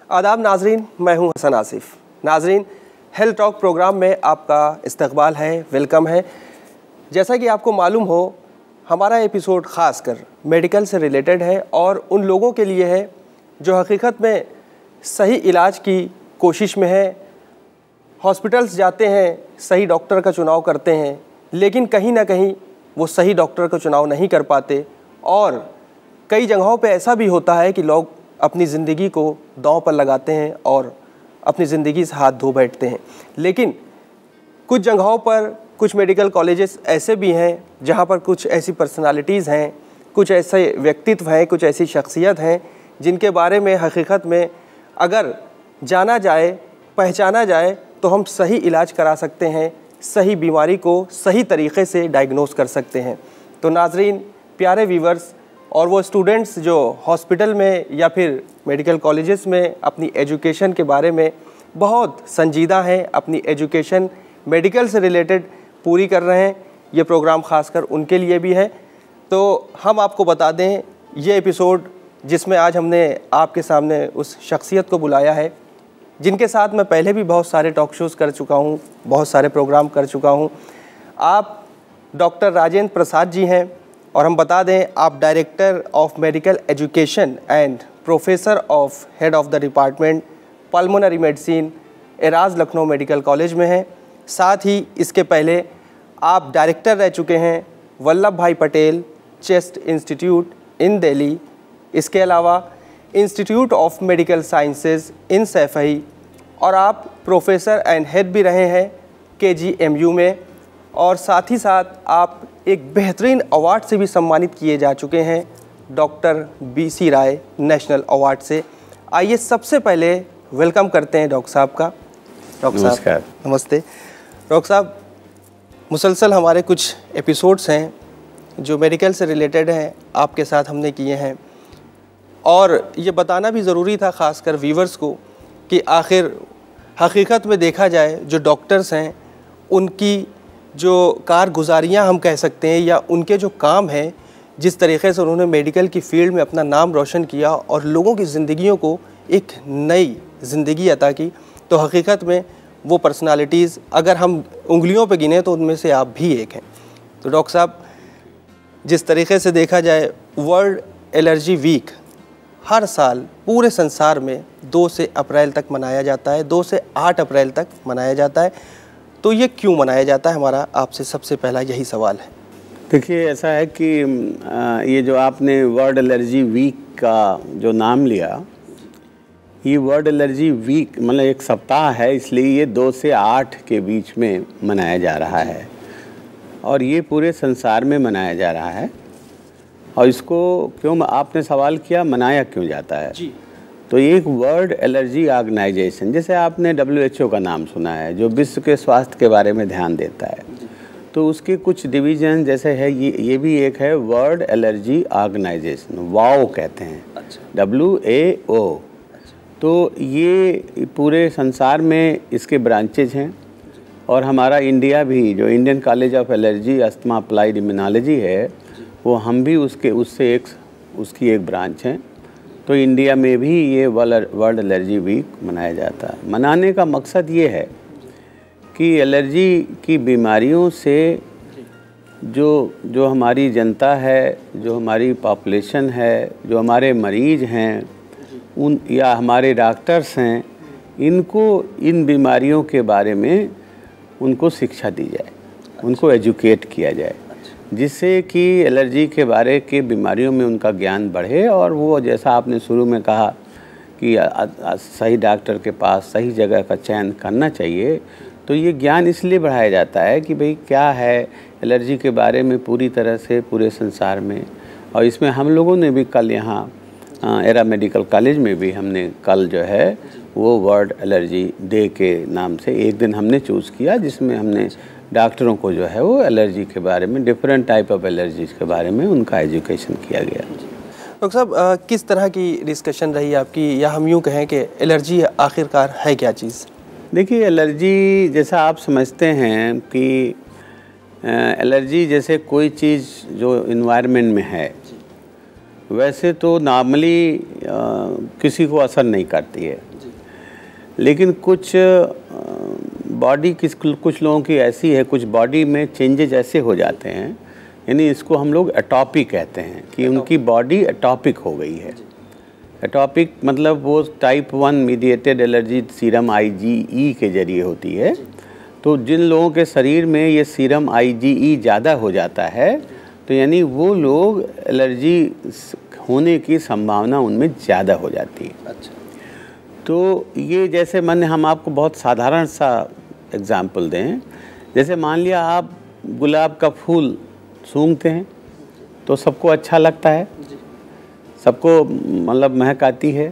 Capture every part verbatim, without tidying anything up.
आदाब नाजरीन, मैं हूं हसन आसिफ। नाजरीन, हेल्थ टॉक प्रोग्राम में आपका इस्तकबाल है, वेलकम है। जैसा कि आपको मालूम हो, हमारा एपिसोड ख़ास कर मेडिकल से रिलेटेड है और उन लोगों के लिए है जो हकीकत में सही इलाज की कोशिश में है, हॉस्पिटल्स जाते हैं, सही डॉक्टर का चुनाव करते हैं, लेकिन कहीं ना कहीं वो सही डॉक्टर का चुनाव नहीं कर पाते और कई जगहों पे ऐसा भी होता है कि लोग अपनी ज़िंदगी को दांव पर लगाते हैं और अपनी ज़िंदगी से हाथ धो बैठते हैं। लेकिन कुछ जगहों पर कुछ मेडिकल कॉलेजेस ऐसे भी हैं जहां पर कुछ ऐसी पर्सनालिटीज़ हैं, कुछ ऐसे व्यक्तित्व हैं, कुछ ऐसी शख्सियत हैं जिनके बारे में हकीकत में अगर जाना जाए, पहचाना जाए तो हम सही इलाज करा सकते हैं, सही बीमारी को सही तरीक़े से डायग्नोस कर सकते हैं। तो नाजरीन, प्यारे व्यूवर्स और वो स्टूडेंट्स जो हॉस्पिटल में या फिर मेडिकल कॉलेजेस में अपनी एजुकेशन के बारे में बहुत संजीदा हैं, अपनी एजुकेशन मेडिकल से रिलेटेड पूरी कर रहे हैं, ये प्रोग्राम ख़ासकर उनके लिए भी है। तो हम आपको बता दें, ये एपिसोड जिसमें आज हमने आपके सामने उस शख्सियत को बुलाया है जिनके साथ मैं पहले भी बहुत सारे टॉक शोज़ कर चुका हूँ, बहुत सारे प्रोग्राम कर चुका हूँ। आप डॉक्टर राजेंद्र प्रसाद जी हैं और हम बता दें आप director of medical education and professor of head of the department pulmonary medicine, Era's Lucknow medical college में हैं। साथ ही इसके पहले आप डायरेक्टर रह चुके हैं Vallabh bhai Patel chest institute in Delhi. इसके अलावा institute of medical sciences in Saifai और आप प्रोफेसर एंड हेड भी रहे हैं के जी एम यू में, और साथ ही साथ आप एक बेहतरीन अवार्ड से भी सम्मानित किए जा चुके हैं, doctor B C Roy national award से। आइए सबसे पहले वेलकम करते हैं डॉक्टर साहब का। डॉक्टर साहब नमस्ते। डॉक्टर साहब, मुसलसल हमारे कुछ एपिसोड्स हैं जो मेडिकल से रिलेटेड हैं, आपके साथ हमने किए हैं और ये बताना भी ज़रूरी था ख़ासकर व्यूवर्स को कि आखिर हकीकत में देखा जाए जो डॉक्टर्स हैं उनकी जो कारगुजारियाँ हम कह सकते हैं या उनके जो काम हैं, जिस तरीक़े से उन्होंने मेडिकल की फ़ील्ड में अपना नाम रोशन किया और लोगों की ज़िंदगियों को एक नई ज़िंदगी अता की, तो हकीकत में वो पर्सनालिटीज़ अगर हम उंगलियों पे गिने तो उनमें से आप भी एक हैं। तो डॉक्टर साहब, जिस तरीक़े से देखा जाए वर्ल्ड एलर्जी वीक हर साल पूरे संसार में दो से अप्रैल तक मनाया जाता है, दो से आठ अप्रैल तक मनाया जाता है, तो ये क्यों मनाया जाता है? हमारा आपसे सबसे पहला यही सवाल है। देखिए, ऐसा है कि ये जो आपने वर्ल्ड एलर्जी वीक का जो नाम लिया, ये वर्ल्ड एलर्जी वीक मतलब एक सप्ताह है, इसलिए ये दो से आठ के बीच में मनाया जा रहा है और ये पूरे संसार में मनाया जा रहा है। और इसको क्यों आपने सवाल किया, मनाया क्यों जाता है जी? तो ये एक वर्ल्ड एलर्जी ऑर्गेनाइजेशन, जैसे आपने डब्ल्यू एच ओ का नाम सुना है, जो विश्व के स्वास्थ्य के बारे में ध्यान देता है, तो उसके कुछ डिवीज़न जैसे है, ये ये भी एक है वर्ल्ड एलर्जी ऑर्गेनाइजेशन, वाओ कहते हैं, डब्ल्यू ए ओ। तो ये पूरे संसार में इसके ब्रांचेज हैं और हमारा इंडिया भी, जो Indian college of allergy asthma applied immunology है, वो हम भी उसके उससे एक उसकी एक ब्रांच हैं। तो इंडिया में भी ये वर्ल्ड एलर्जी वीक मनाया जाता है। मनाने का मकसद ये है कि एलर्जी की बीमारियों से जो जो हमारी जनता है, जो हमारी पॉपुलेशन है, जो हमारे मरीज़ हैं उन या हमारे डॉक्टर्स हैं, इनको इन बीमारियों के बारे में उनको शिक्षा दी जाए, उनको एजुकेट किया जाए, जिससे कि एलर्जी के बारे के बीमारियों में उनका ज्ञान बढ़े और वो, जैसा आपने शुरू में कहा कि आ, आ, सही डॉक्टर के पास सही जगह का चयन करना चाहिए, तो ये ज्ञान इसलिए बढ़ाया जाता है कि भाई क्या है एलर्जी के बारे में पूरी तरह से पूरे संसार में। और इसमें हम लोगों ने भी कल यहाँ एरा मेडिकल कॉलेज में भी हमने कल जो है वो वर्ल्ड एलर्जी डे के नाम से एक दिन हमने चूज़ किया, जिसमें हमने डॉक्टरों को जो है वो एलर्जी के बारे में, डिफरेंट टाइप ऑफ एलर्जीज के बारे में उनका एजुकेशन किया गया। डॉक्टर साहब, किस तरह की डिस्कशन रही आपकी, या हम यूँ कहें कि एलर्जी आखिरकार है क्या चीज़? देखिए, एलर्जी जैसा आप समझते हैं कि एलर्जी जैसे कोई चीज़ जो इन्वायरमेंट में है, वैसे तो नॉर्मली किसी को असर नहीं करती है। लेकिन कुछ बॉडी किस कुछ लोगों की ऐसी है, कुछ बॉडी में चेंजेज ऐसे हो जाते हैं, यानी इसको हम लोग एटॉपिक कहते हैं कि उनकी बॉडी एटॉपिक हो गई है। एटॉपिक मतलब वो type one mediated allergy serum IgE के जरिए होती है। तो जिन लोगों के शरीर में ये सीरम आईजीई ज़्यादा हो जाता है तो यानी वो लोग एलर्जी होने की संभावना उनमें ज़्यादा हो जाती है। अच्छा। तो ये जैसे मैंने हम आपको बहुत साधारण सा एग्जाम्पल दें, जैसे मान लिया आप गुलाब का फूल सूंघते हैं तो सबको अच्छा लगता है, सबको मतलब महक आती है।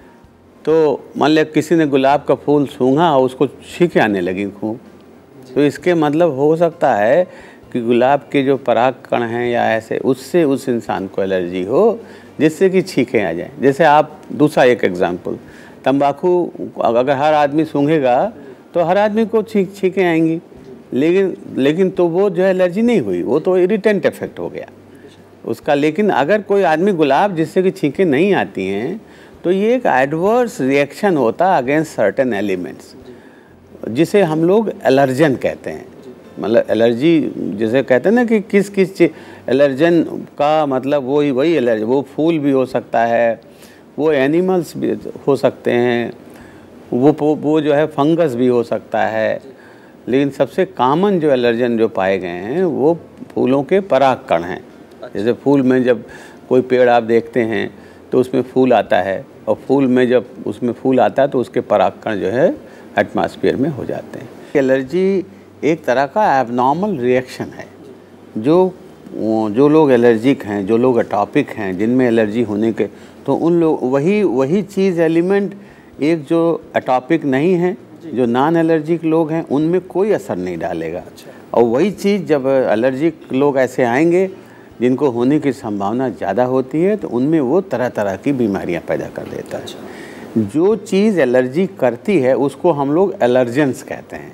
तो मान लिया किसी ने गुलाब का फूल सूंघा और उसको छींके आने लगी खूब, तो इसके मतलब हो सकता है कि गुलाब के जो पराग कण हैं या ऐसे उससे उस इंसान को एलर्जी हो जिससे कि छींकें आ जाएं। जैसे आप दूसरा एक एग्जांपल, तंबाकू अगर हर आदमी सूंघेगा तो हर आदमी को छींक छींकें आएंगी, लेकिन लेकिन तो वो जो है एलर्जी नहीं हुई, वो तो इरिटेंट इफेक्ट हो गया उसका। लेकिन अगर कोई आदमी गुलाब जिससे कि छींकें नहीं आती हैं तो ये एक एडवर्स रिएक्शन होता है अगेंस्ट सर्टेन एलिमेंट्स, जिसे हम लोग एलर्जन कहते हैं। मतलब एलर्जी जैसे कहते हैं ना कि किस किस एलर्जन का मतलब वही वही एलर्जी, वो फूल भी हो सकता है, वो एनिमल्स भी हो सकते हैं, वो वो जो है फंगस भी हो सकता है। लेकिन सबसे कॉमन जो एलर्जन जो पाए गए हैं वो फूलों के पराग कण हैं। जैसे फूल में जब कोई पेड़ आप देखते हैं तो उसमें फूल आता है, और फूल में जब उसमें फूल आता है तो उसके पराग कण जो है एटमॉस्फेयर में हो जाते हैं। एलर्जी एक तरह का एबनॉर्मल रिएक्शन है। जो जो लोग एलर्जिक हैं, जो लोग एटॉपिक हैं, जिनमें एलर्जी होने के, तो उन लोग वही वही चीज़ एलिमेंट एक जो एटॉपिक नहीं है, जो नॉन एलर्जिक लोग हैं, उनमें कोई असर नहीं डालेगा। और वही चीज़ जब एलर्जिक लोग ऐसे आएंगे जिनको होने की संभावना ज़्यादा होती है तो उनमें वो तरह तरह की बीमारियां पैदा कर देता है। जो चीज़ एलर्जी करती है उसको हम लोग एलर्जेंस कहते हैं।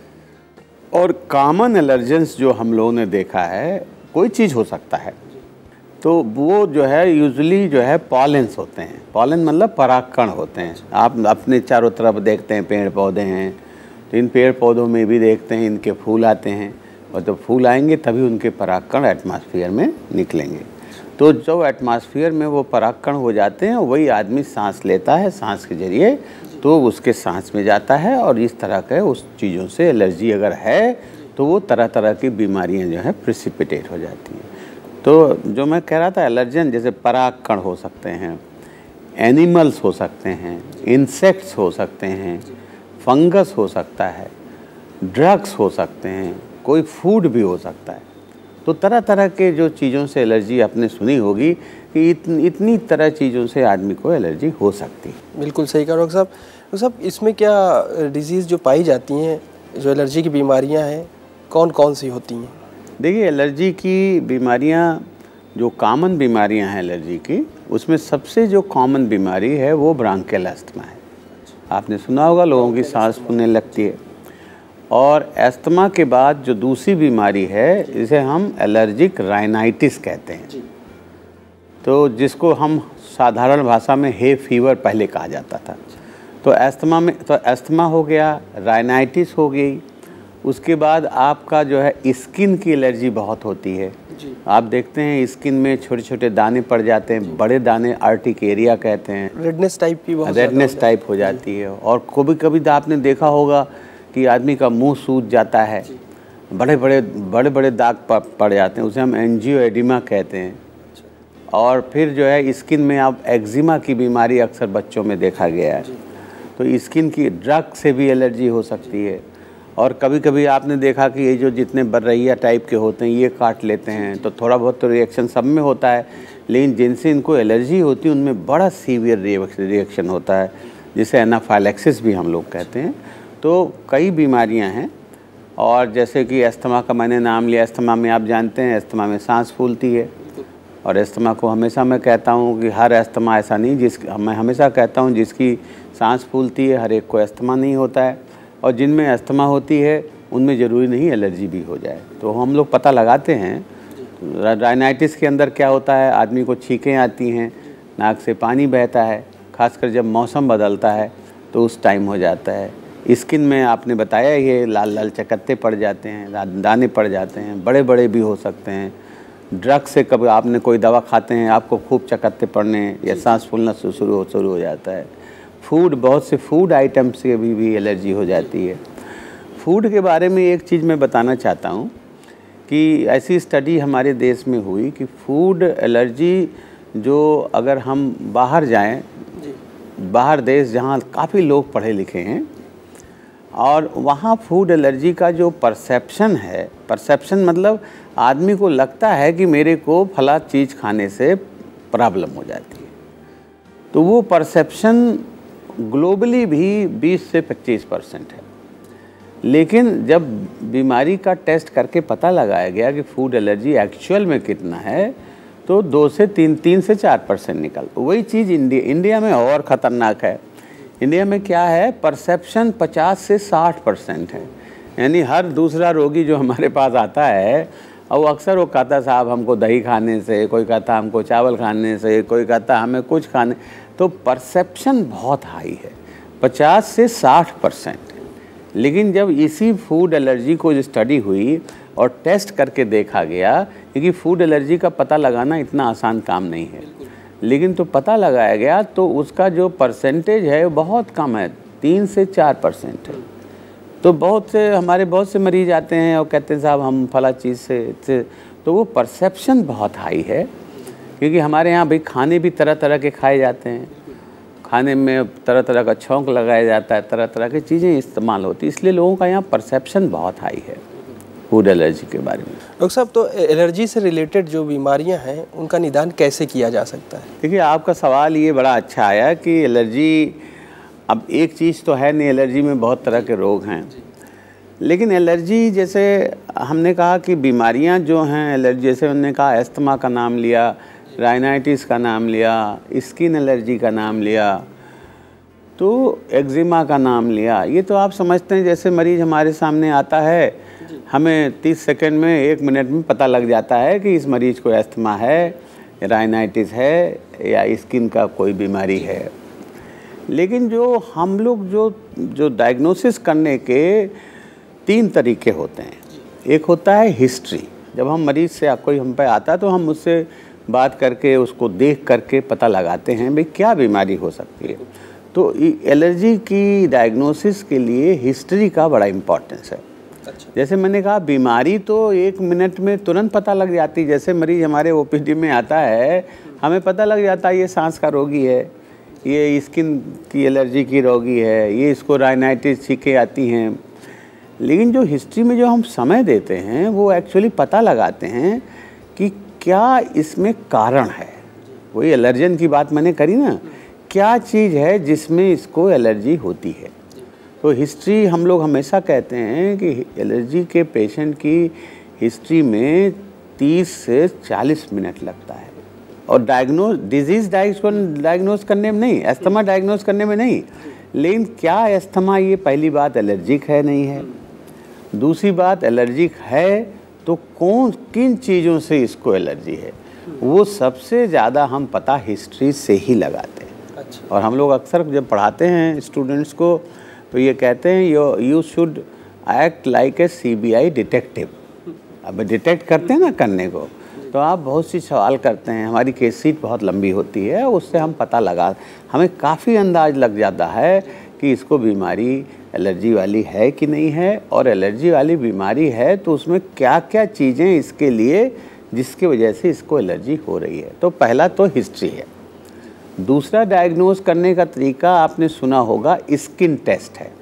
और कॉमन एलर्जेंस जो हम लोगों ने देखा है, कोई चीज़ हो सकता है, तो वो जो है यूजुअली जो है पॉलेंस होते हैं। पॉलन मतलब परागकण होते हैं। आप अपने चारों तरफ देखते हैं पेड़ पौधे हैं, तो इन पेड़ पौधों में भी देखते हैं इनके फूल आते हैं, और जब फूल आएंगे तभी उनके परागकण एटमॉस्फेयर में निकलेंगे। तो जो एटमॉस्फेयर में वो परागकण हो जाते हैं वही आदमी सांस लेता है, सांस के जरिए तो उसके सांस में जाता है, और इस तरह के उस चीज़ों से एलर्जी अगर है तो वो तरह तरह की बीमारियां जो है प्रेसिपिटेट हो जाती हैं। तो जो मैं कह रहा था एलर्जन जैसे परागकण हो सकते हैं, एनिमल्स हो सकते हैं, इंसेक्ट्स हो सकते हैं, फंगस हो सकता है, ड्रग्स हो सकते हैं, कोई फूड भी हो सकता है। तो तरह तरह के जो चीज़ों से एलर्जी आपने सुनी होगी कि इतनी इतनी तरह चीज़ों से आदमी को एलर्जी हो सकती है। बिल्कुल सही कहा डॉक्टर साहब। डॉक्टर साहब, इसमें क्या डिजीज़ जो पाई जाती हैं, जो एलर्जी की बीमारियां हैं, कौन कौन सी होती हैं? देखिए, एलर्जी की बीमारियां जो कॉमन बीमारियां हैं एलर्जी की, उसमें सबसे जो कॉमन बीमारी है वो ब्रांकियल अस्थमा है। आपने सुना होगा, लोगों की सांस फूलने लगती है। और अस्थमा के बाद जो दूसरी बीमारी है जिसे हम एलर्जिक राइनाइटिस कहते हैं, तो जिसको हम साधारण भाषा में हे फीवर पहले कहा जाता था। तो अस्थमा में तो अस्थमा हो गया, राइनाइटिस हो गई। उसके बाद आपका जो है स्किन की एलर्जी बहुत होती है। आप देखते हैं स्किन में छोटे छोटे दाने पड़ जाते हैं, बड़े दाने आर्टिकेरिया कहते हैं, रेडनेस टाइप की बहुत रेडनेस टाइप हो जाती है। और कभी कभी तो आपने देखा होगा कि आदमी का मुंह सूज जाता है, बड़े बड़े बड़े बड़े दाग पड़ जाते हैं, उसे हम एंजियोएडिमा कहते हैं। और फिर जो है स्किन में आप एक्जिमा की बीमारी अक्सर बच्चों में देखा गया है। तो स्किन की ड्रग से भी एलर्जी हो सकती है। और कभी कभी आपने देखा कि ये जो जितने बर्रैया टाइप के होते हैं ये काट लेते हैं, तो थोड़ा बहुत तो रिएक्शन सब में होता है, लेकिन जिनसे इनको एलर्जी होती है उनमें बड़ा सीवियर रिएक्शन होता है, जिसे एनाफाइलैक्सिस भी हम लोग कहते हैं। तो कई बीमारियां हैं। और जैसे कि अस्थमा का मैंने नाम लिया, अस्थमा में आप जानते हैं अस्थमा में सांस फूलती है। और अस्थमा को हमेशा मैं कहता हूँ कि हर अस्थमा ऐसा नहीं, जिस मैं हमेशा कहता हूँ जिसकी सांस फूलती है हर एक को अस्थमा नहीं होता है। और जिनमें अस्थमा होती है उनमें ज़रूरी नहीं एलर्जी भी हो जाए। तो हम लोग पता लगाते हैं। राइनाइटिस के अंदर क्या होता है, आदमी को छींकें आती हैं, नाक से पानी बहता है, खासकर जब मौसम बदलता है तो उस टाइम हो जाता है। स्किन में आपने बताया ये लाल लाल चकत्ते पड़ जाते हैं, दाने पड़ जाते हैं, बड़े बड़े भी हो सकते हैं। ड्रग से कभी आपने कोई दवा खाते हैं, आपको खूब चकत्ते पड़ने या सांस फूलना शुरू हो शुरू हो जाता है। फूड, बहुत से फूड आइटम से अभी भी एलर्जी हो जाती है। फूड के बारे में एक चीज़ मैं बताना चाहता हूँ कि ऐसी स्टडी हमारे देश में हुई कि फूड एलर्जी जो अगर हम बाहर जाएं, बाहर देश जहाँ काफ़ी लोग पढ़े लिखे हैं और वहाँ फूड एलर्जी का जो परसेप्शन है, परसेप्शन मतलब आदमी को लगता है कि मेरे को फला चीज़ खाने से प्रॉब्लम हो जाती है, तो वो परसेप्शन ग्लोबली भी बीस से पच्चीस परसेंट है। लेकिन जब बीमारी का टेस्ट करके पता लगाया गया कि फूड एलर्जी एक्चुअल में कितना है, तो दो से तीन तीन से चार परसेंट निकल। वही चीज़ इंडिया इंडिया में और ख़तरनाक है। इंडिया में क्या है, परसेप्शन पचास से साठ परसेंट है। यानी हर दूसरा रोगी जो हमारे पास आता है और वो अक्सर वो कहता साहब हमको दही खाने से, कोई कहता हमको चावल खाने से, कोई कहता हमें कुछ खाने, तो परसेप्शन बहुत हाई है, पचास से साठ परसेंट। लेकिन जब इसी फूड एलर्जी को स्टडी हुई और टेस्ट करके देखा गया, क्योंकि फूड एलर्जी का पता लगाना इतना आसान काम नहीं है, लेकिन तो पता लगाया गया तो उसका जो परसेंटेज है वो बहुत कम है, तीन से चार परसेंट है। तो बहुत से हमारे बहुत से मरीज आते हैं और कहते हैं साहब हम फला चीज़ से, से तो वो परसेप्शन बहुत हाई है। क्योंकि हमारे यहाँ भाई खाने भी तरह तरह के खाए जाते हैं, खाने में तरह तरह का छौंक लगाया जाता है, तरह तरह की चीज़ें इस्तेमाल होती, इसलिए लोगों का यहाँ परसेप्शन बहुत हाई है फूड एलर्जी के बारे में। डॉक्टर साहब, तो एलर्जी से रिलेटेड जो बीमारियां हैं उनका निदान कैसे किया जा सकता है? देखिए, आपका सवाल ये बड़ा अच्छा आया कि एलर्जी, अब एक चीज़ तो है नहीं, एलर्जी में बहुत तरह के रोग हैं। लेकिन एलर्जी, जैसे हमने कहा कि बीमारियां जो हैं एलर्जी, जैसे हमने कहा अस्थमा का नाम लिया, राइनाइटिस का नाम लिया, स्किन एलर्जी का नाम लिया, तो एक्जिमा का नाम लिया। ये तो आप समझते हैं जैसे मरीज़ हमारे सामने आता है, हमें तीस सेकंड में, एक मिनट में पता लग जाता है कि इस मरीज़ को अस्थमा है, राइनाइटिस है या स्किन का कोई बीमारी है। लेकिन जो हम लोग जो जो डायग्नोसिस करने के तीन तरीके होते हैं। एक होता है हिस्ट्री, जब हम मरीज़ से कोई हम पे आता है तो हम उससे बात करके, उसको देख करके पता लगाते हैं भाई क्या बीमारी हो सकती है। तो एलर्जी की डायग्नोसिस के लिए हिस्ट्री का बड़ा इम्पोर्टेंस है। अच्छा। जैसे मैंने कहा, बीमारी तो एक मिनट में तुरंत पता लग जाती है। जैसे मरीज हमारे ओपीडी में आता है, हमें पता लग जाता है ये सांस का रोगी है, ये स्किन की एलर्जी की रोगी है, ये इसको राइनाइटिस छींकें आती हैं। लेकिन जो हिस्ट्री में जो हम समय देते हैं वो एक्चुअली पता लगाते हैं कि क्या इसमें कारण है। वही एलर्जन की बात मैंने करी ना, क्या चीज़ है जिसमें इसको एलर्जी होती है। तो हिस्ट्री, हम लोग हमेशा कहते हैं कि एलर्जी के पेशेंट की हिस्ट्री में तीस से चालीस मिनट लगता है। और डायग्नोज डिजीज़ डायग्नोज करने में नहीं, अस्थमा डायग्नोज करने में नहीं, लेकिन क्या अस्थमा, ये पहली बात एलर्जिक है नहीं है। दूसरी बात, एलर्जिक है तो कौन किन चीज़ों से इसको एलर्जी है, वो सबसे ज़्यादा हम पता हिस्ट्री से ही लगाते हैं। अच्छा। और हम लोग अक्सर जब पढ़ाते हैं स्टूडेंट्स को तो ये कहते हैं you you should act like a C B I detective. अब डिटेक्ट करते हैं ना करने को, तो आप बहुत सी सवाल करते हैं, हमारी केस शीट बहुत लंबी होती है, उससे हम पता लगा, हमें काफ़ी अंदाज लग जाता है कि इसको बीमारी एलर्जी वाली है कि नहीं है। और एलर्जी वाली बीमारी है तो उसमें क्या क्या चीज़ें इसके लिए जिसकी वजह से इसको एलर्जी हो रही है। तो पहला तो हिस्ट्री है। दूसरा डायग्नोज करने का तरीका आपने सुना होगा, स्किन टेस्ट है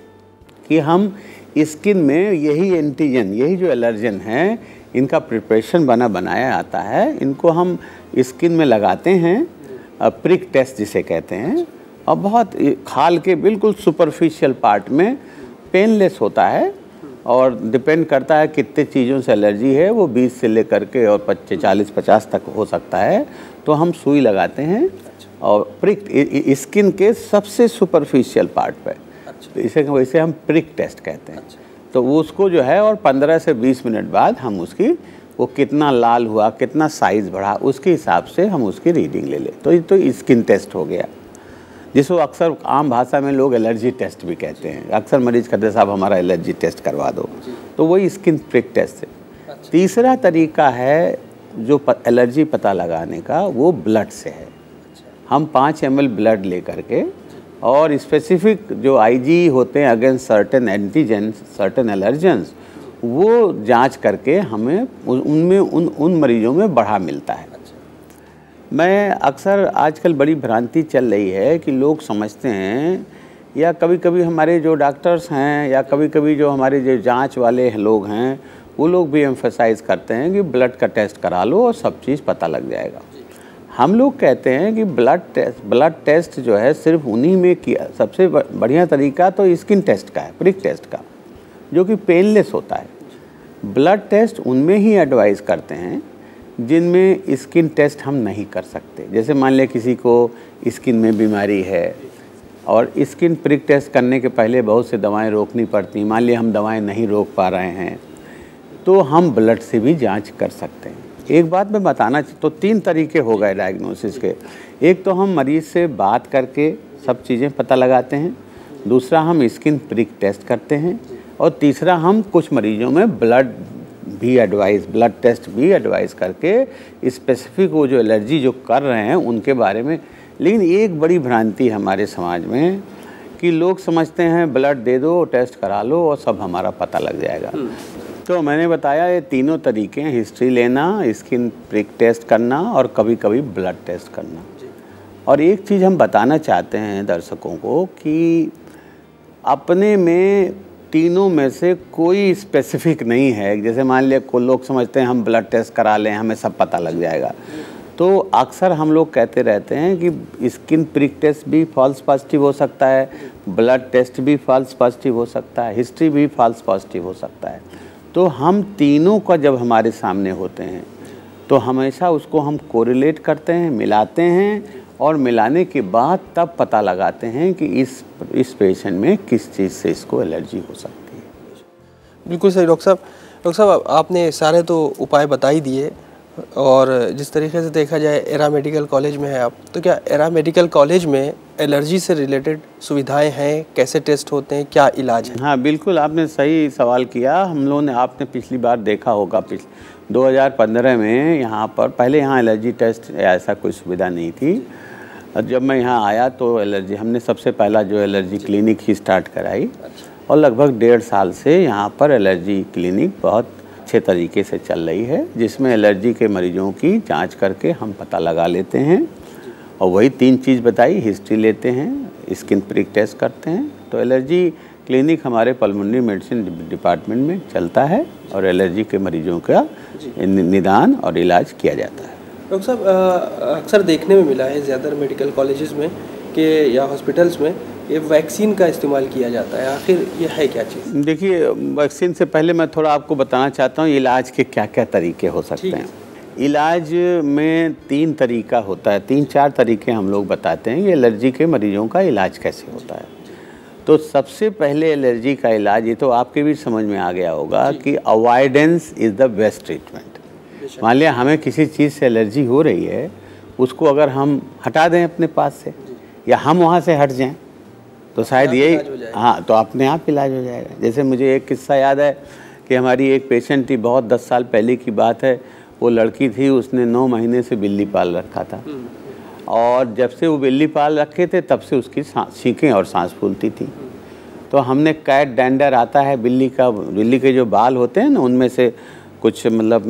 कि हम स्किन में यही एंटीजन, यही जो एलर्जन हैं, इनका प्रिपरेशन बना बनाया आता है, इनको हम स्किन में लगाते हैं, प्रिक टेस्ट जिसे कहते हैं, और बहुत खाल के बिल्कुल सुपरफिशियल पार्ट में पेनलेस होता है और डिपेंड करता है कितने चीज़ों से एलर्जी है, वो बीस से लेकर के और पच्चीस चालीस पचास तक हो सकता है। तो हम सुई लगाते हैं और प्रिक स्किन के सबसे सुपरफिशियल पार्ट पे, तो इसे वैसे हम प्रिक टेस्ट कहते हैं। तो वो उसको जो है, और पंद्रह से बीस मिनट बाद हम उसकी, वो कितना लाल हुआ, कितना साइज़ बढ़ा, उसके हिसाब से हम उसकी रीडिंग ले लें। तो ये तो स्किन टेस्ट हो गया। जिसको अक्सर आम भाषा में लोग एलर्जी टेस्ट भी कहते हैं। अक्सर मरीज कहते हैं साहब हमारा एलर्जी टेस्ट करवा दो, तो वही स्किन प्रिक टेस्ट है। तीसरा तरीका है जो एलर्जी पता लगाने का, वो ब्लड से है। हम पाँच एम एल ब्लड ले करके और स्पेसिफिक जो आईजी होते हैं against certain antigens, certain allergens, वो जांच करके हमें उनमें उन उन मरीजों में बढ़ा मिलता है। मैं अक्सर आजकल बड़ी भ्रांति चल रही है कि लोग समझते हैं, या कभी कभी हमारे जो डॉक्टर्स हैं या कभी कभी जो हमारे जो जांच वाले लोग हैं वो लोग भी एम्फसाइज़ करते हैं कि ब्लड का टेस्ट करा लो और सब चीज़ पता लग जाएगा। हम लोग कहते हैं कि ब्लड टेस्ट ब्लड टेस्ट जो है सिर्फ उन्हीं में किया, सबसे बढ़िया तरीका तो स्किन टेस्ट का है, प्रिक टेस्ट का, जो कि पेनलेस होता है। ब्लड टेस्ट उनमें ही एडवाइस करते हैं जिनमें स्किन टेस्ट हम नहीं कर सकते। जैसे मान लिया किसी को स्किन में बीमारी है और स्किन प्रिक टेस्ट करने के पहले बहुत से दवाएं रोकनी पड़ती, मान लिया हम दवाएं नहीं रोक पा रहे हैं, तो हम ब्लड से भी जांच कर सकते हैं। एक बात मैं बताना, तो तीन तरीके हो गए डायग्नोसिस के। एक तो हम मरीज़ से बात करके सब चीज़ें पता लगाते हैं, दूसरा हम स्किन प्रिक टेस्ट करते हैं, और तीसरा हम कुछ मरीजों में ब्लड भी एडवाइस ब्लड टेस्ट भी एडवाइस करके स्पेसिफिक वो जो एलर्जी जो कर रहे हैं उनके बारे में। लेकिन एक बड़ी भ्रांति हमारे समाज में कि लोग समझते हैं ब्लड दे दो, टेस्ट करा लो और सब हमारा पता लग जाएगा। तो मैंने बताया ये तीनों तरीके हैं, हिस्ट्री लेना, स्किन प्रिक टेस्ट करना और कभी कभी ब्लड टेस्ट करना। और एक चीज़ हम बताना चाहते हैं दर्शकों को कि अपने में तीनों में से कोई स्पेसिफिक नहीं है। जैसे मान लिया को लोग समझते हैं हम ब्लड टेस्ट करा लें हमें सब पता लग जाएगा, तो अक्सर हम लोग कहते रहते हैं कि स्किन प्रिक टेस्ट भी फॉल्स पॉजिटिव हो सकता है, ब्लड टेस्ट भी फॉल्स पॉजिटिव हो सकता है, हिस्ट्री भी फॉल्स पॉजिटिव हो सकता है। तो हम तीनों का जब हमारे सामने होते हैं तो हमेशा उसको हम कोरिलेट करते हैं, मिलाते हैं, और मिलाने के बाद तब पता लगाते हैं कि इस इस पेशेंट में किस चीज़ से इसको एलर्जी हो सकती है। बिल्कुल सही डॉक्टर साहब। डॉक्टर साहब आपने सारे तो उपाय बता ही दिए, और जिस तरीके से देखा जाए एरा मेडिकल कॉलेज में है आप, तो क्या एरा मेडिकल कॉलेज में एलर्जी से रिलेटेड सुविधाएं हैं, कैसे टेस्ट होते हैं, क्या इलाज है? हाँ बिल्कुल, आपने सही सवाल किया। हम लोगों ने, आपने पिछली बार देखा होगा, पिछले दो हज़ार पंद्रह में यहाँ पर, पहले यहाँ एलर्जी टेस्ट ऐसा कोई सुविधा नहीं थी। जब मैं यहाँ आया तो एलर्जी, हमने सबसे पहला जो एलर्जी क्लिनिक ही स्टार्ट कराई, और लगभग डेढ़ साल से यहाँ पर एलर्जी क्लिनिक बहुत अच्छे तरीके से चल रही है, जिसमें एलर्जी के मरीजों की जांच करके हम पता लगा लेते हैं। और वही तीन चीज़ बताई, हिस्ट्री लेते हैं, स्किन प्रिक टेस्ट करते हैं। तो एलर्जी क्लिनिक हमारे पल्मोनरी मेडिसिन डिपार्टमेंट में चलता है और एलर्जी के मरीजों का निदान और इलाज किया जाता है। डॉक्टर साहब अक्सर देखने में मिला है ज़्यादातर मेडिकल कॉलेजेस में कि या हॉस्पिटल्स में ये वैक्सीन का इस्तेमाल किया जाता है, आखिर ये है क्या चीज़? देखिए, वैक्सीन से पहले मैं थोड़ा आपको बताना चाहता हूँ इलाज के क्या क्या तरीके हो सकते हैं। इलाज में तीन तरीका होता है, तीन चार तरीके हम लोग बताते हैं कि एलर्जी के मरीजों का इलाज कैसे होता है। तो सबसे पहले एलर्जी का इलाज, ये तो आपके भी समझ में आ गया होगा कि avoidance is the best treatment. मान लिया हमें किसी चीज़ से एलर्जी हो रही है, उसको अगर हम हटा दें अपने पास से, या हम वहाँ से हट जाएं, तो शायद यही, हाँ, तो अपने आप इलाज हो जाएगा। जैसे मुझे एक किस्सा याद है कि हमारी एक पेशेंट थी, बहुत दस साल पहले की बात है। वो लड़की थी, उसने नौ महीने से बिल्ली पाल रखा था, और जब से वो बिल्ली पाल रखे थे तब से उसकी छींकें और सांस फूलती थी। तो हमने कैट डैंडर आता है बिल्ली का, बिल्ली के जो बाल होते हैं ना, उनमें से कुछ मतलब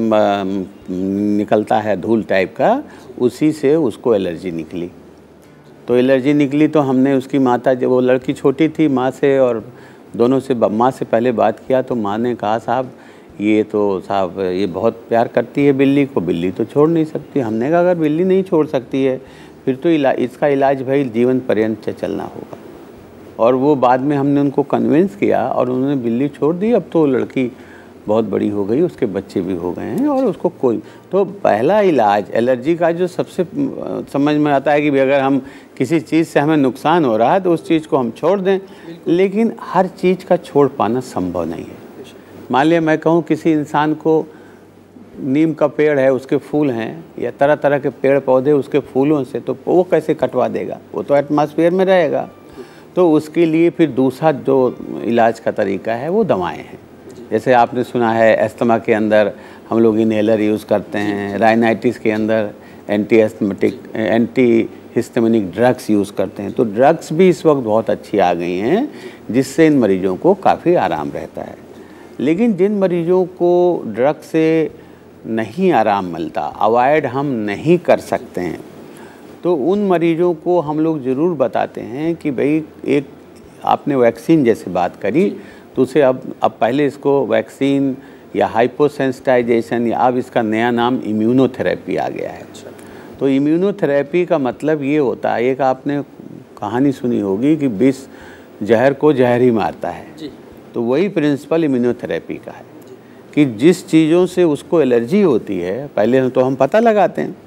निकलता है धूल टाइप का, उसी से उसको एलर्जी निकली। तो एलर्जी निकली तो हमने उसकी माता, जब वो लड़की छोटी थी, माँ से और दोनों से, माँ से पहले बात किया तो माँ ने कहा साहब ये तो साहब ये बहुत प्यार करती है बिल्ली को, बिल्ली तो छोड़ नहीं सकती। हमने कहा अगर बिल्ली नहीं छोड़ सकती है फिर तो इलाज, इसका इलाज भाई जीवन पर्यंत चलना होगा। और वो बाद में हमने उनको कन्विंस किया और उन्होंने बिल्ली छोड़ दी। अब तो लड़की बहुत बड़ी हो गई, उसके बच्चे भी हो गए हैं और उसको कोई, तो पहला इलाज एलर्जी का जो सबसे समझ में आता है कि अगर हम किसी चीज़ से हमें नुकसान हो रहा है तो उस चीज़ को हम छोड़ दें, लेकिन हर चीज़ का छोड़ पाना संभव नहीं है। मान लिया मैं कहूँ किसी इंसान को नीम का पेड़ है उसके फूल हैं, या तरह तरह के पेड़ पौधे उसके फूलों से, तो वो कैसे कटवा देगा, वो तो एटमॉस्फेयर में रहेगा। तो उसके लिए फिर दूसरा जो इलाज का तरीका है वो दवाएं हैं। जैसे आपने सुना है अस्थमा के अंदर हम लोग इनहेलर यूज़ करते हैं, राइनाइटिस के अंदर anti asthmatic anti histaminic drugs use करते हैं। तो ड्रग्स भी इस वक्त बहुत अच्छी आ गई हैं जिससे इन मरीजों को काफ़ी आराम रहता है। लेकिन जिन मरीजों को ड्रग से नहीं आराम मिलता, अवॉइड हम नहीं कर सकते हैं, तो उन मरीजों को हम लोग ज़रूर बताते हैं कि भाई एक आपने वैक्सीन जैसे बात करी, तो उसे अब अब पहले इसको वैक्सीन या हाइपोसेंसिटाइजेशन या अब इसका नया नाम इम्यूनोथेरेपी आ गया है। तो इम्यूनोथेरेपी का मतलब ये होता है, एक आपने कहानी सुनी होगी कि विष जहर को जहर ही मारता है जी। तो वही प्रिंसिपल इम्यूनोथेरेपी का है कि जिस चीज़ों से उसको एलर्जी होती है पहले तो हम पता लगाते हैं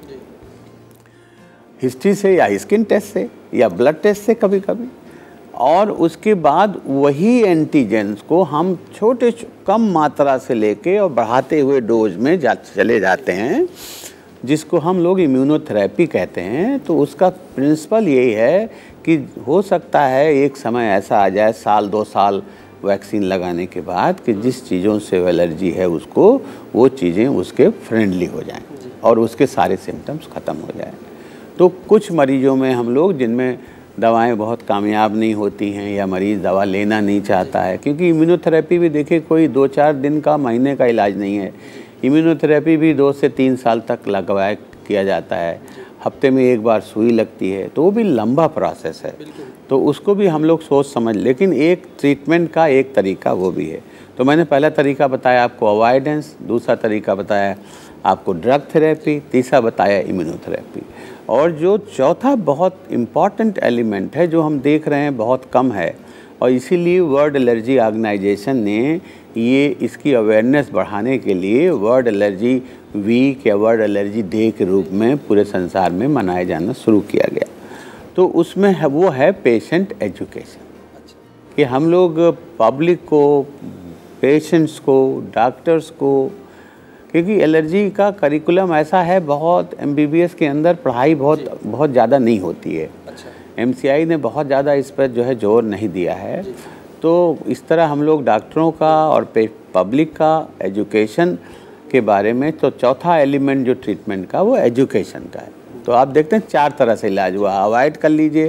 हिस्ट्री से या स्किन टेस्ट से या ब्लड टेस्ट से कभी कभी, और उसके बाद वही एंटीजेंस को हम छोटे कम मात्रा से लेके और बढ़ाते हुए डोज में जा चले जाते हैं, जिसको हम लोग इम्यूनोथेरेपी कहते हैं। तो उसका प्रिंसिपल यही है कि हो सकता है एक समय ऐसा आ जाए साल दो साल वैक्सीन लगाने के बाद कि जिस चीज़ों से एलर्जी है उसको वो चीज़ें उसके फ्रेंडली हो जाएं और उसके सारे सिम्टम्स ख़त्म हो जाएं। तो कुछ मरीजों में हम लोग जिनमें दवाएं बहुत कामयाब नहीं होती हैं या मरीज़ दवा लेना नहीं चाहता है, क्योंकि इम्यूनोथेरेपी भी देखिए कोई दो चार दिन का महीने का इलाज नहीं है। इम्यूनोथेरेपी भी दो से तीन साल तक लगवाया किया जाता है, हफ्ते में एक बार सुई लगती है, तो वो भी लंबा प्रोसेस है। तो उसको भी हम लोग सोच समझ, लेकिन एक ट्रीटमेंट का एक तरीका वो भी है। तो मैंने पहला तरीका बताया आपको अवॉइडेंस, दूसरा तरीका बताया आपको ड्रग थेरेपी, तीसरा बताया इम्यूनोथेरेपी, और जो चौथा बहुत इम्पॉर्टेंट एलिमेंट है जो हम देख रहे हैं बहुत कम है, और इसीलिए वर्ल्ड एलर्जी ऑर्गेनाइजेशन ने ये इसकी अवेयरनेस बढ़ाने के लिए वर्ल्ड एलर्जी वीक या वर्ल्ड एलर्जी डे के रूप में पूरे संसार में मनाया जाना शुरू किया गया। तो उसमें है वो है पेशेंट एजुकेशन, कि हम लोग पब्लिक को, पेशेंट्स को, डॉक्टर्स को, क्योंकि एलर्जी का करिकुलम ऐसा है बहुत एमबीबीएस के अंदर पढ़ाई बहुत बहुत ज़्यादा नहीं होती है। अच्छा। एमसीआई ने बहुत ज़्यादा इस पर जो है जोर नहीं दिया है। तो इस तरह हम लोग डॉक्टरों का और पब्लिक का एजुकेशन के बारे में, तो चौथा एलिमेंट जो ट्रीटमेंट का वो एजुकेशन का है। तो आप देखते हैं चार तरह से इलाज हुआ, अवॉइड कर लीजिए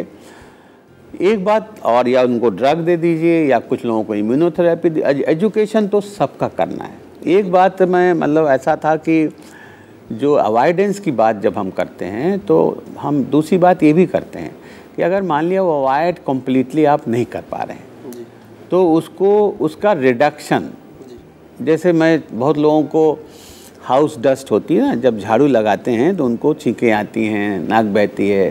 एक बात, और या उनको ड्रग दे दीजिए या कुछ लोगों को इम्यूनोथेरेपी। एजुकेशन तो सबका करना है। एक बात मैं मतलब ऐसा था कि जो अवॉइडेंस की बात जब हम करते हैं तो हम दूसरी बात ये भी करते हैं कि अगर मान लिया वो अवॉइड कम्प्लीटली आप नहीं कर पा रहे हैं तो उसको उसका रिडक्शन, जैसे मैं बहुत लोगों को हाउस डस्ट होती है ना, जब झाड़ू लगाते हैं तो उनको छींकें आती हैं, नाक बहती है,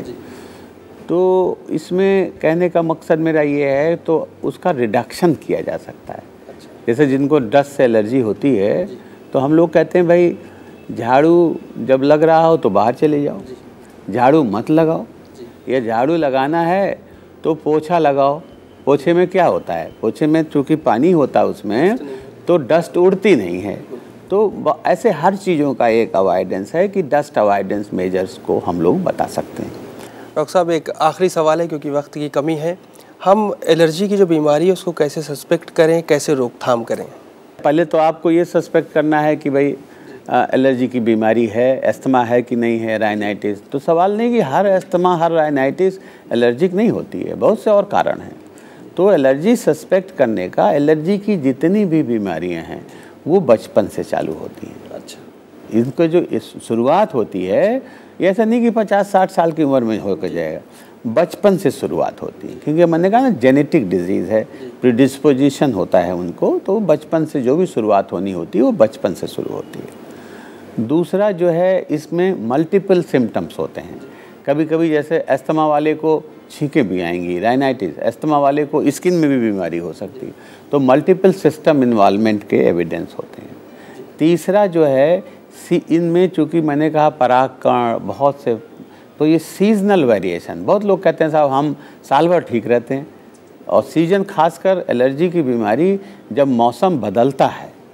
तो इसमें कहने का मकसद मेरा ये है तो उसका रिडक्शन किया जा सकता है। जैसे जिनको डस्ट से एलर्जी होती है तो हम लोग कहते हैं भाई झाड़ू जब लग रहा हो तो बाहर चले जाओ, झाड़ू मत लगाओ, या झाड़ू लगाना है तो पोछा लगाओ। पोछे में क्या होता है, पोछे में चूँकि पानी होता है उसमें तो डस्ट उड़ती नहीं है। तो ऐसे हर चीज़ों का एक अवॉइडेंस है कि डस्ट अवॉइडेंस मेजर्स को हम लोग बता सकते हैं। डॉक्टर साहब एक आखिरी सवाल है क्योंकि वक्त की कमी है, हम एलर्जी की जो बीमारी है उसको कैसे सस्पेक्ट करें, कैसे रोकथाम करें? पहले तो आपको ये सस्पेक्ट करना है कि भाई एलर्जी की बीमारी है, अस्थमा है कि नहीं है, राइनाइटिस। तो सवाल नहीं कि हर अस्थमा हर राइनाइटिस एलर्जिक नहीं होती है, बहुत से और कारण हैं। तो एलर्जी सस्पेक्ट करने का, एलर्जी की जितनी भी बीमारियां हैं वो बचपन से चालू होती हैं। अच्छा। इनको जो शुरुआत होती है ये ऐसा नहीं कि पचास साठ साल की उम्र में होकर जाएगा, बचपन से शुरुआत होती है, क्योंकि मैंने कहा ना जेनेटिक डिजीज़ है, प्रीडिस्पोजिशन होता है उनको, तो बचपन से जो भी शुरुआत होनी होती है वो बचपन से शुरू होती है। दूसरा जो है इसमें मल्टीपल सिम्टम्स होते हैं, कभी कभी जैसे अस्थमा वाले को छींकें भी आएंगी, राइनाइटिस, अस्थमा वाले को स्किन में भी बीमारी हो सकती है। तो मल्टीपल सिस्टम इन्वॉल्वमेंट के एविडेंस होते हैं। तीसरा जो है सी इनमें चूँकि मैंने कहा परागकण बहुत से, तो ये सीजनल वेरिएशन, बहुत लोग कहते हैं साहब हम साल भर ठीक रहते हैं, और सीजन खासकर एलर्जी की बीमारी जब मौसम बदलता है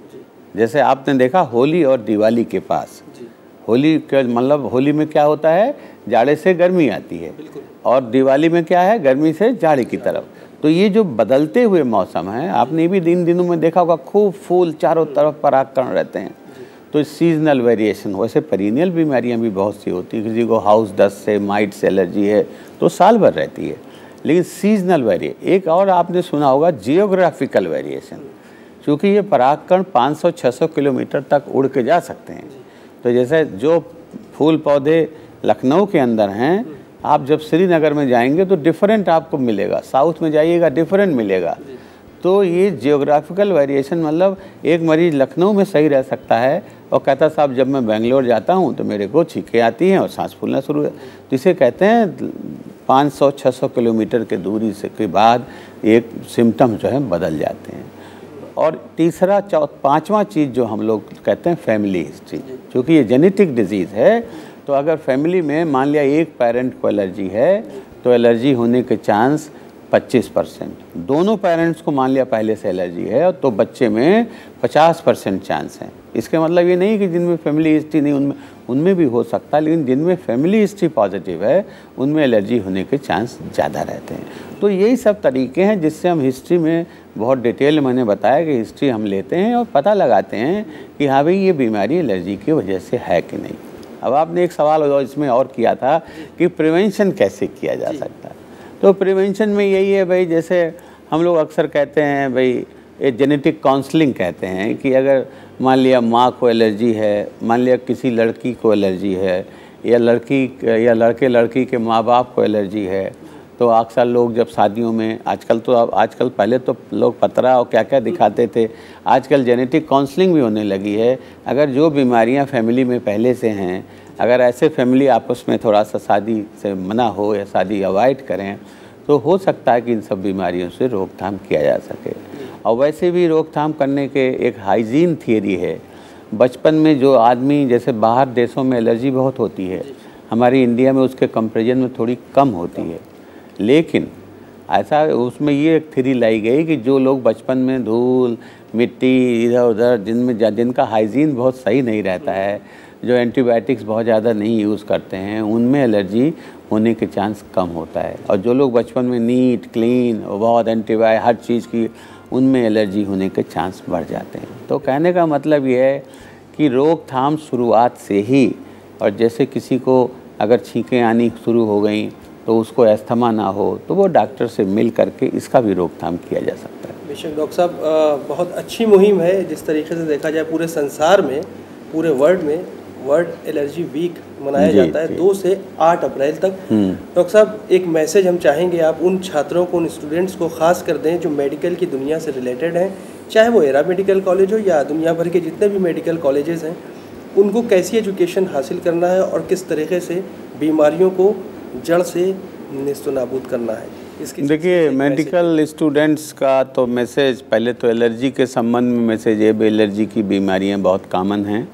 जैसे आपने देखा होली और दिवाली के पास, होली के मतलब होली में क्या होता है, जाड़े से गर्मी आती है, और दिवाली में क्या है, गर्मी से जाड़े की तरफ। तो ये जो बदलते हुए मौसम है, आपने भी दिन दिनों में देखा होगा, खूब फूल चारों तरफ परागकण रहते हैं। तो सीजनल वेरिएशन, वैसे पेरिनियल बीमारियां भी बहुत सी होती है, किसी को हाउस डस्ट से, माइट से एलर्जी है तो साल भर रहती है, लेकिन सीजनल वेरिए। एक और आपने सुना होगा जियोग्राफिकल वेरिएशन, क्योंकि ये परागकण पाँच सौ छह सौ किलोमीटर तक उड़ के जा सकते हैं। तो जैसे जो फूल पौधे लखनऊ के अंदर हैं, आप जब श्रीनगर में जाएंगे तो डिफरेंट आपको मिलेगा, साउथ में जाइएगा डिफरेंट मिलेगा। तो ये जियोग्राफिकल वेरिएशन, मतलब एक मरीज़ लखनऊ में सही रह सकता है और कहता साहब जब मैं बेंगलोर जाता हूँ तो मेरे को छींकें आती हैं और सांस फूलना शुरू है। तो इसे कहते हैं पाँच सौ छह सौ किलोमीटर के दूरी से के बाद एक सिम्टम जो है बदल जाते हैं। और तीसरा चौ पाँचवा चीज़ जो हम लोग कहते हैं फैमिली हिस्ट्री, क्योंकि ये जेनेटिक डिजीज़ है। तो अगर फैमिली में मान लिया एक पेरेंट को एलर्जी है तो एलर्जी होने के चांस पच्चीस परसेंट, दोनों पेरेंट्स को मान लिया पहले से एलर्जी है तो बच्चे में पचास परसेंट चांस हैं। इसके मतलब ये नहीं कि जिनमें फैमिली हिस्ट्री नहीं उनमें उनमें भी हो सकता है, लेकिन जिनमें फैमिली हिस्ट्री पॉजिटिव है उनमें एलर्जी होने के चांस ज़्यादा रहते हैं। तो यही सब तरीके हैं जिससे हम हिस्ट्री में बहुत डिटेल मैंने बताया कि हिस्ट्री हम लेते हैं और पता लगाते हैं कि हाँ भाई ये बीमारी एलर्जी की वजह से है कि नहीं। अब आपने एक सवाल इसमें और किया था कि प्रिवेंशन कैसे किया जा सकता है। तो प्रिवेंशन में यही है भाई, जैसे हम लोग अक्सर कहते हैं भाई ये जेनेटिक काउंसलिंग कहते हैं कि अगर मान लिया माँ को एलर्जी है, मान लिया किसी लड़की को एलर्जी है, या लड़की या लड़के लड़की के माँ बाप को एलर्जी है, तो अक्सर लोग जब शादियों में, आजकल तो अब आजकल पहले तो लोग पतरा और क्या क्या दिखाते थे, आजकल जेनेटिक काउंसलिंग भी होने लगी है। अगर जो बीमारियां फैमिली में पहले से हैं, अगर ऐसे फैमिली आपस में थोड़ा सा शादी से मना हो या शादी अवॉइड करें तो हो सकता है कि इन सब बीमारियों से रोकथाम किया जा सके। और वैसे भी रोकथाम करने के एक हाइजीन थियरी है। बचपन में जो आदमी, जैसे बाहर देशों में एलर्जी बहुत होती है, हमारी इंडिया में उसके कंपेरिजन में थोड़ी कम होती है, लेकिन ऐसा उसमें ये एक थ्योरी लाई गई कि जो लोग बचपन में धूल मिट्टी इधर उधर जिनमें जिनका हाइजीन बहुत सही नहीं रहता है, जो एंटीबायोटिक्स बहुत ज़्यादा नहीं यूज़ करते हैं, उनमें एलर्जी होने के चांस कम होता है। और जो लोग बचपन में नीट क्लीन बहुत एंटीबायोटिक हर चीज़ की, उनमें एलर्जी होने के चांस बढ़ जाते हैं। तो कहने का मतलब ये है कि रोकथाम शुरुआत से ही, और जैसे किसी को अगर छींकें आनी शुरू हो गई तो उसको अस्थमा ना हो तो वो डॉक्टर से मिल करके इसका भी रोकथाम किया जा सकता है। बेशक डॉक्टर साहब, बहुत अच्छी मुहिम है। जिस तरीके से देखा जाए पूरे संसार में, पूरे वर्ल्ड में वर्ल्ड एलर्जी वीक मनाया जाता है दो से आठ अप्रैल तक। डॉक्टर साहब, एक मैसेज हम चाहेंगे आप उन छात्रों को, उन स्टूडेंट्स को खास कर दें जो मेडिकल की दुनिया से रिलेटेड हैं, चाहे वो एरा मेडिकल कॉलेज हो या दुनिया भर के जितने भी मेडिकल कॉलेजेस हैं, उनको कैसी एजुकेशन हासिल करना है और किस तरीके से बीमारियों को जड़ से नेस्तनाबूद करना है। इसकी देखिए, मेडिकल स्टूडेंट्स का तो मैसेज, पहले तो एलर्जी के संबंध में मैसेज है, एलर्जी की बीमारियां बहुत कॉमन हैं।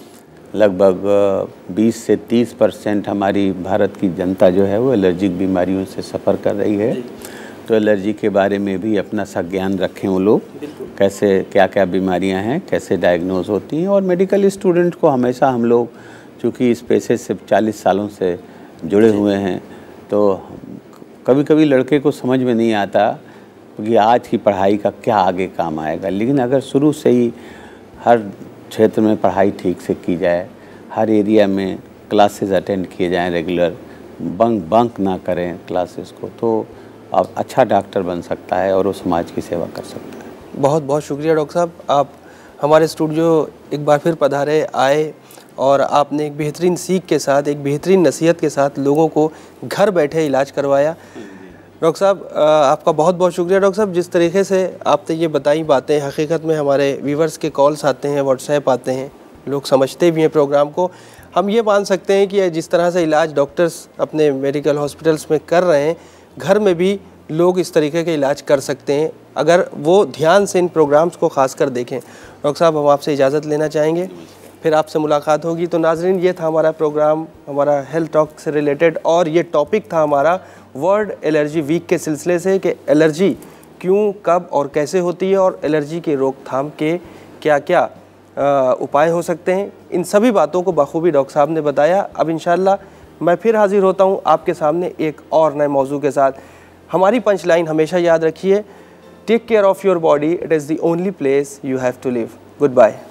लगभग बीस से तीस परसेंट हमारी भारत की जनता जो है वो एलर्जिक बीमारियों से सफ़र कर रही है। तो एलर्जी के बारे में भी अपना सा ज्ञान रखें वो लोग, कैसे क्या क्या बीमारियां हैं, कैसे डायग्नोज होती हैं। और मेडिकल स्टूडेंट को हमेशा हम लोग, चूँकि इस पेशे से चालीस सालों से जुड़े हुए हैं, तो कभी कभी लड़के को समझ में नहीं आता कि आज की पढ़ाई का क्या आगे काम आएगा, लेकिन अगर शुरू से ही हर क्षेत्र में पढ़ाई ठीक से की जाए, हर एरिया में क्लासेस अटेंड किए जाएं रेगुलर, बंक बंक ना करें क्लासेस को, तो आप अच्छा डॉक्टर बन सकता है और वो समाज की सेवा कर सकता है। बहुत बहुत शुक्रिया डॉक्टर साहब, आप हमारे स्टूडियो एक बार फिर पधारे, आए और आपने एक बेहतरीन सीख के साथ, एक बेहतरीन नसीहत के साथ लोगों को घर बैठे इलाज करवाया। डॉक्टर साहब, आपका बहुत बहुत शुक्रिया। डॉक्टर साहब, जिस तरीके से आपने ये बताई बातें, हकीकत में हमारे व्यूवर्स के कॉल्स आते हैं, व्हाट्सएप आते हैं, लोग समझते भी हैं प्रोग्राम को। हम ये मान सकते हैं कि जिस तरह से इलाज डॉक्टर्स अपने मेडिकल हॉस्पिटल्स में कर रहे हैं, घर में भी लोग इस तरीके के इलाज कर सकते हैं अगर वो ध्यान से इन प्रोग्राम्स को खास कर देखें। डॉक्टर साहब, हम आपसे इजाज़त लेना चाहेंगे, फिर आपसे मुलाकात होगी। तो नाजरीन, ये था हमारा प्रोग्राम, हमारा हेल्थ टॉक से रिलेटेड, और ये टॉपिक था हमारा वर्ल्ड एलर्जी वीक के सिलसिले से कि एलर्जी क्यों, कब और कैसे होती है और एलर्जी के रोकथाम के क्या क्या उपाय हो सकते हैं। इन सभी बातों को बखूबी डॉक्टर साहब ने बताया। अब इंशाल्लाह मैं फिर हाजिर होता हूँ आपके सामने एक और नए मौजू के साथ। हमारी पंच लाइन हमेशा याद रखिए, take care of your body, it is the only place you have to live. Good bye.